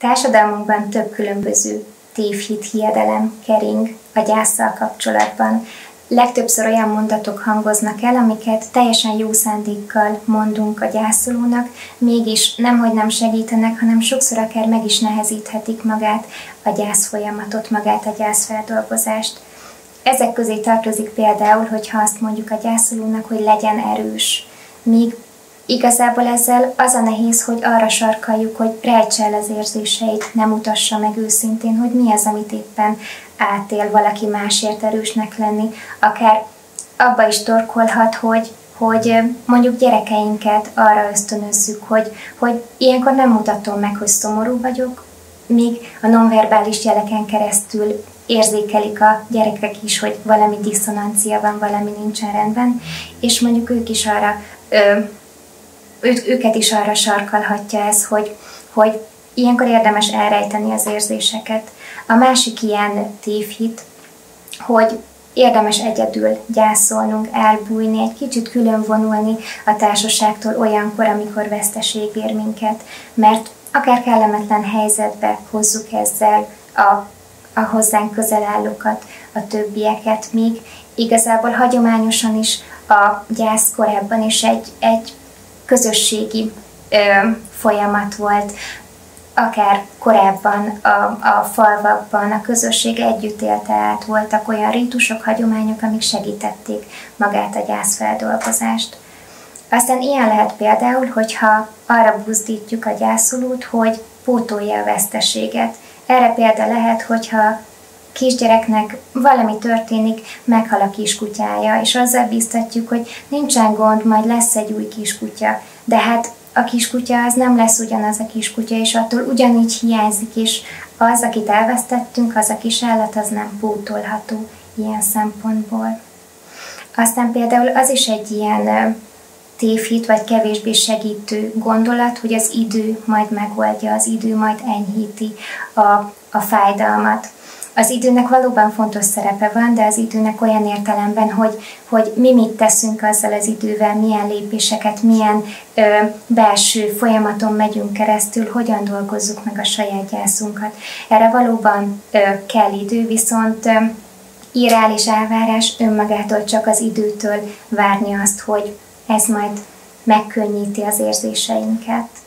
Társadalmunkban több különböző tévhit, hiedelem kering a gyásszal kapcsolatban. Legtöbbször olyan mondatok hangoznak el, amiket teljesen jó szándékkal mondunk a gyászolónak, mégis nemhogy nem segítenek, hanem sokszor akár meg is nehezíthetik magát a gyászfolyamatot, magát a gyászfeldolgozást. Ezek közé tartozik például, hogyha azt mondjuk a gyászolónak, hogy legyen erős, míg igazából ezzel az a nehéz, hogy arra sarkaljuk, hogy rejtse el az érzéseit, nem mutassa meg őszintén, hogy mi az, amit éppen átél valaki másért erősnek lenni. Akár abba is torkolhat, hogy mondjuk gyerekeinket arra ösztönözzük, hogy ilyenkor nem mutatom meg, hogy szomorú vagyok, míg a nonverbális jeleken keresztül érzékelik a gyerekek is, hogy valami diszonancia van, valami nincsen rendben, és mondjuk őket is arra sarkalhatja ez, hogy ilyenkor érdemes elrejteni az érzéseket. A másik ilyen tévhit, hogy érdemes egyedül gyászolnunk, elbújni, egy kicsit különvonulni a társaságtól olyankor, amikor veszteség ér minket, mert akár kellemetlen helyzetbe hozzuk ezzel a hozzánk közel állókat, a többieket, míg igazából hagyományosan is a gyász korábban is egy közösségi folyamat volt, akár korábban a falvakban a közösség együtt élte át, voltak olyan rítusok, hagyományok, amik segítették magát a gyászfeldolgozást. Aztán ilyen lehet például, hogyha arra buzdítjuk a gyászolót, hogy pótolja a veszteséget. Erre példa lehet, hogyha kisgyereknek valami történik, meghal a kiskutyája, és azzal bíztatjuk, hogy nincsen gond, majd lesz egy új kiskutya. De hát a kiskutya az nem lesz ugyanaz a kiskutya, és attól ugyanígy hiányzik, és az, akit elvesztettünk, az a kis állat, az nem pótolható ilyen szempontból. Aztán például az is egy ilyen tévhit, vagy kevésbé segítő gondolat, hogy az idő majd megoldja, az idő majd enyhíti a fájdalmat. Az időnek valóban fontos szerepe van, de az időnek olyan értelemben, hogy mi mit teszünk azzal az idővel, milyen lépéseket, milyen belső folyamaton megyünk keresztül, hogyan dolgozzuk meg a saját gyászunkat. Erre valóban kell idő, viszont irreális elvárás önmagától csak az időtől várni azt, hogy ez majd megkönnyíti az érzéseinket.